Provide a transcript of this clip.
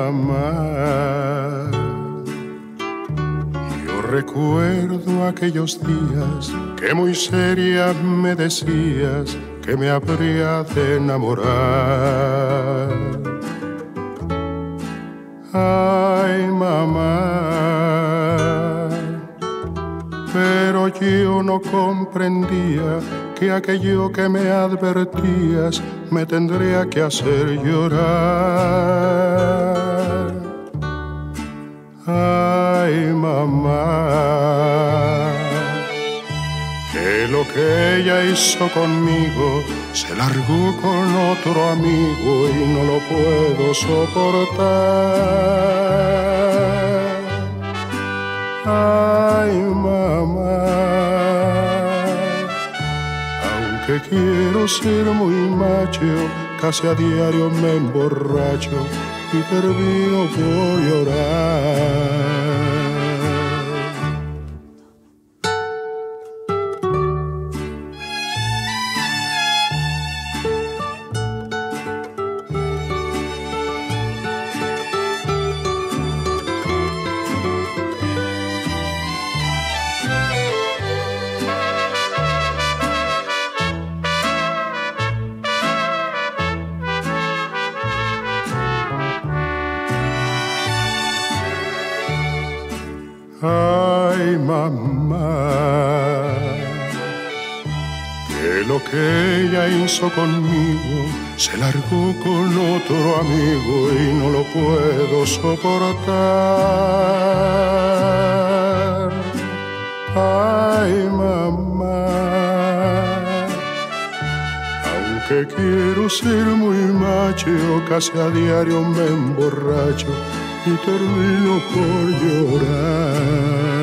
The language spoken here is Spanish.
mamá, yo recuerdo aquellos días que muy seria me decías que me habría de enamorar. Ay, mamá, pero yo no comprendía que aquello que me advertías me tendría que hacer llorar. Ay, mamá, que lo que ella hizo conmigo se largó con otro amigo y no lo puedo soportar. Ay, mamá, aunque quiero ser muy macho, casi a diario me emborracho y termino por llorar. Ay, mamá, que lo que ella hizo conmigo se largó con otro amigo y no lo puedo soportar. Ay, mamá, aunque quiero ser muy macho, casi a diario me emborracho y termino por llorar.